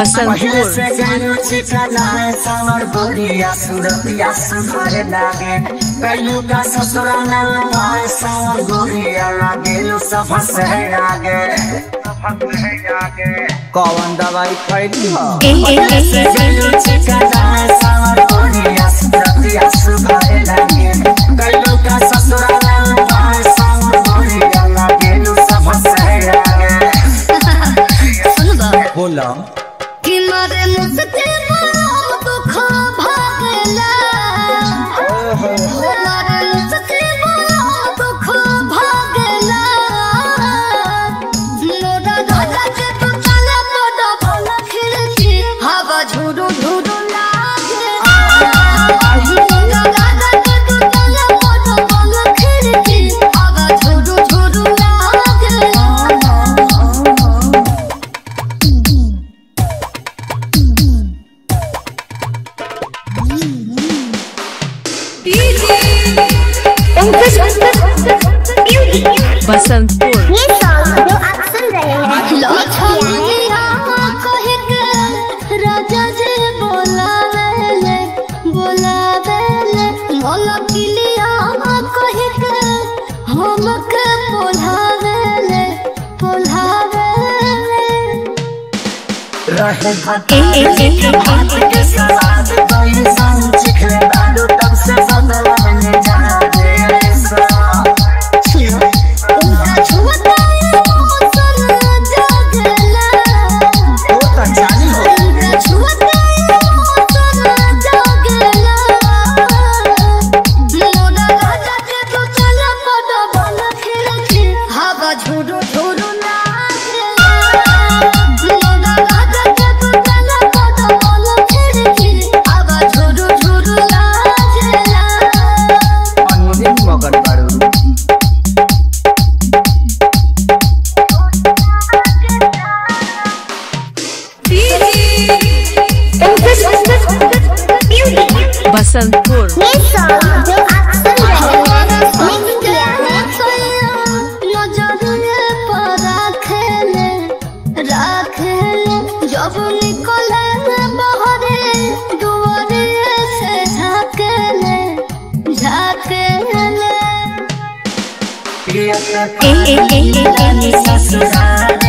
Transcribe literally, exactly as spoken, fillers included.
बसंतपुर से गयो चिकना सावर गोरिया सुरतिया सुधर लागे गयो का ससुराना भाई सावर गोरिया लागेलो सब से आगे सब से आगे कौन दवाई खैली हो से गयो चिकना सावर गोरिया सुरतिया सुधर लागे गयो का ससुराना भाई सावर गोरिया लागेलो सब से आगे बोला कि मारे मुझसे बड़ा दुख भागला मारे मुझसे बड़ा दुख भागला मोरा दादा के तो चले मोरा भला खिड़की हवा झुरु झुरु लागे मोरा दादा के तो चले मोरा भला खिड़की हवा झुरु झुरु लागे बसंतपुर ये सॉन्ग जो आप सुन रहे हैं राजा जी बोलावेले बोलावेले मोला किलिया कहे के हमके बोलावेले बोलावेले रहे भात के साथ कोई संग चिखले डालू तब से बदलने जा रे सा उनका छुता है मौसम जगला तो तजानी हो उनका छुता है मौसम जगला मोरा राजा के तो चला पड़ा भला खिड़की हवा झुरु झुरु लागे मोरा राजा के तो चला पड़ा भला खिड़की हवा झुरु झुरु लागेला अनुदिन मगन बारू बसंतपुर ये सॉन्ग जो आप सुन रहे हैं मिक्स किया है जब निकले बहरे दुआरे से झाकेले झाकेले ससुराल